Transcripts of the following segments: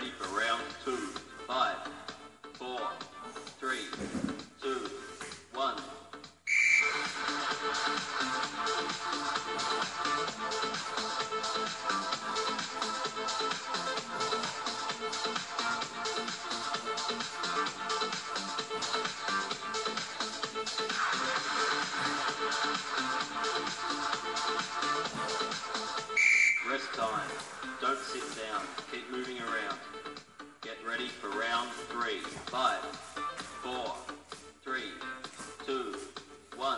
ready for round two. 5, 4, 3, 2, 1. Rest time. Don't sit down. Keep moving around. Get ready for round 3. 5, 4, 3, 2, 1.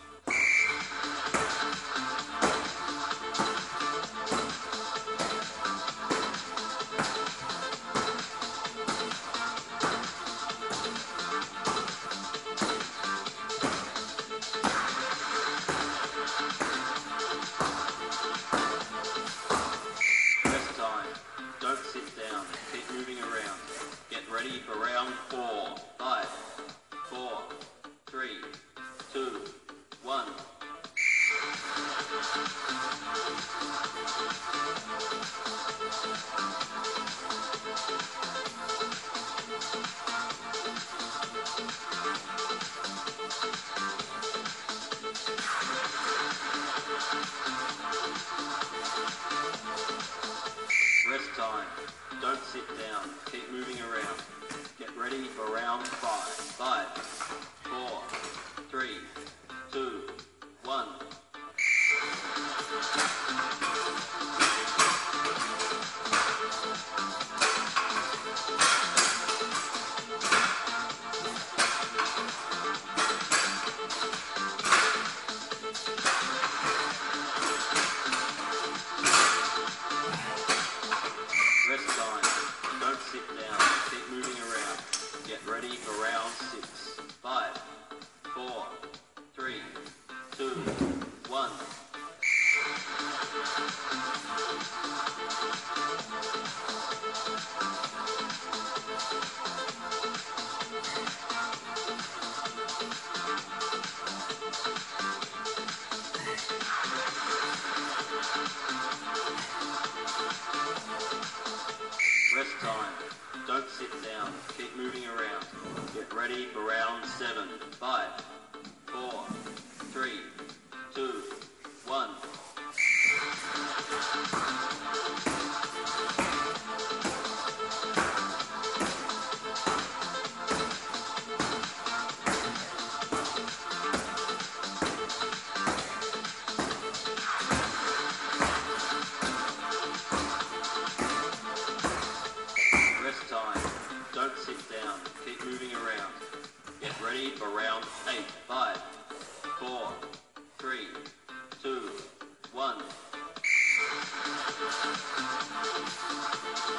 Rest time. Don't sit down. Keep moving around. Get ready for round 4. 5, 4, 3, 2, 1. Rest time. Don't sit down. Keep moving around. Get ready for round 5. 5, 4, 3, 2, 1. Rest time. Don't sit down. Keep moving around. Get ready for round 6. 5, 4, 3, 2, 1. Rest time. Don't sit down. Keep moving around. Get ready for round 7. 5, 4, 3, 2, 1. Rest time. Don't sit down. Keep moving around. Get ready for round 8. 5, 4, 3, 2, 1.